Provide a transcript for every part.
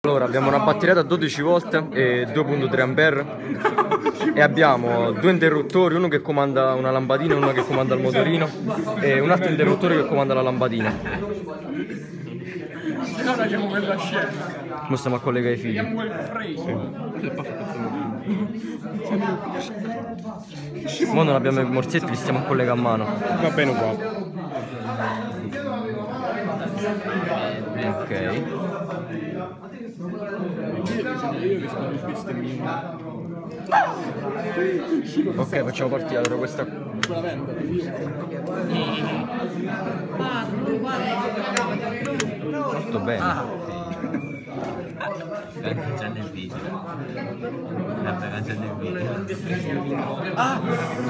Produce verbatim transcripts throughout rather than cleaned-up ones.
Allora abbiamo una batteria da dodici volt e due virgola tre ampere e abbiamo due interruttori, uno che comanda una lampadina e uno che comanda il motorino e un altro interruttore che comanda la lampadina. Ora facciamo quella scena. Ora stiamo a collegare i fili. Ora non abbiamo i morsetti, li stiamo a collegare a mano. Va bene uguale. Ok. Ok, facciamo partire allora questa. Molto bene. Cancella il video. Cancella il video. Ah!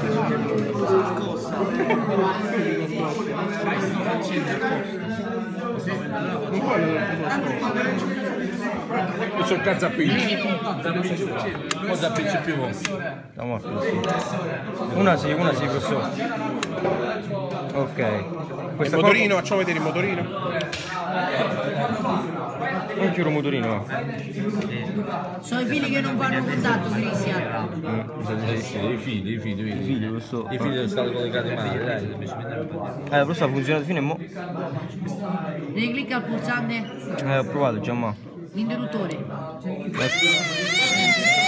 Io sono cazzapicci. Cosa più più Una sì, una sì, professore. Ok. Il motorino, facciamo vedere il motorino. Non chiudo il motorino. Sono i fili che non vanno contatto, Cristian. Eh sì, i figli, i figli, i figli. Questo. I figli sono stati collegati male, dai, dobbiamo mettere un po' di... Eh, però sta funzionando fino a mo'. Devi cliccare al pulsante Eh, ho provato già ma. l'interruttore. Eh.